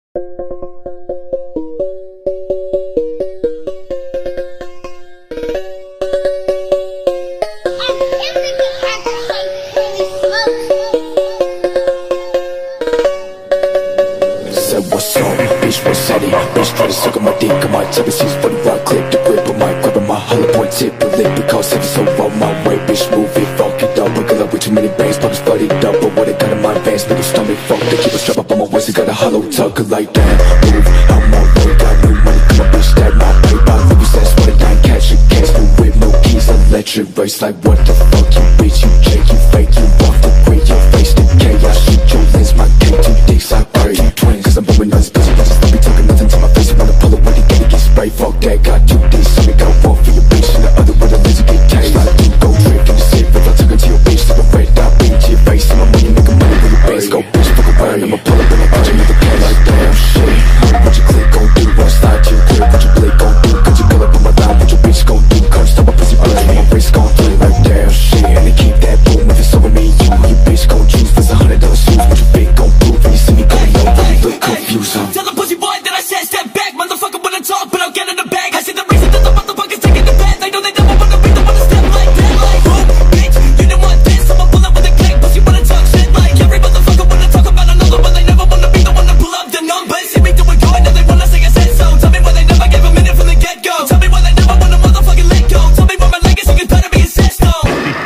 What's up, bitch, what's at it? Bitch, try to suck on my dick, I might take a seat for the right clip. The grip of my grabbing my hollow point tip, the lip, because heavy so on my way. Bitch, move it, fuck it up. I got up with too many bangs, pockets flooded up. But what I got in my veins, make a stomach fuck. They keep a strap up on my waist, I got a hollow tuck. Like that, move, I'm on way. Got new money, come on, bitch, that my paper. Leave you sense, what I got, catch a case. New whip, no keys, electric race. Like what the fuck, you bitch, you Jake, you fake, you rough, the great, your face, the chaos. Shoot your lens, my cake, two dicks, I pray. You twins, cause I'm blowing on this bitch. Don't be talking nothing to my face. You wanna pull it when you get sprayed. Fuck that, got 2 D's. So we got one for your bitch and the other with a laser get tagged. I do go drift in the city. If I took it to your bitch, like a red dot beat to your face. And my money making money with your base. Go bitch, fuck around, I'ma pull up and I'll catch another case. Like damn shit, what you click gon' do? What slide you clear? What you blink gon' do? Cause you girl up on my line, what your bitch gon' do? Come stop my pussy blood, my wrist gon' flee. Like damn shit, and they keep that boom. If it's over me, you bitch gon' choose. There's $100 shoes, what your bitch gon' prove? When you see me going low, when you look confused, huh? Tell the pussy boy that I said step back. Motherfucker wanna talk, but I'll get in the bag. I see the reason that the motherfuckers taking the bad. They know they never wanna be the one to step like that. Like, boom, bitch, you didn't want this. I'ma pull up with a click. Pussy wanna talk shit like every motherfucker wanna talk about another, but they never wanna be the one to pull up the numbers. See me do it good, and they wanna say I said so. Tell me why they never gave a minute from the get-go. Tell me why they never wanna motherfucking let go. Tell me why my legacy is better be assessed on.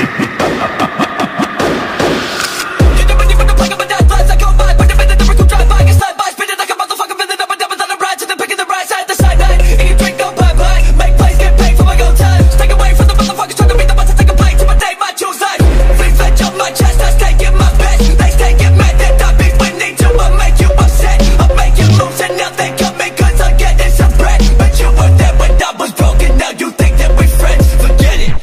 You never need to play up with that flash. I go by, but the minute never could drive by. Get slide by, spin it like a motherfucker, spin it up and down on the ride. To the pick of the right side, the side night. Eat and drink, no bye-bye. Make plays, get paid for my own time. Stay away from the motherfuckers trying to be the ones to take a plate to my day, my choose life. Free fetch up my chest, I stay in my best. They stay get mad that I be winning to. I make you upset, I make you lose, and now they got me cause I'm getting some bread. But you were there when I was broken, now you think that we friends. Forget it.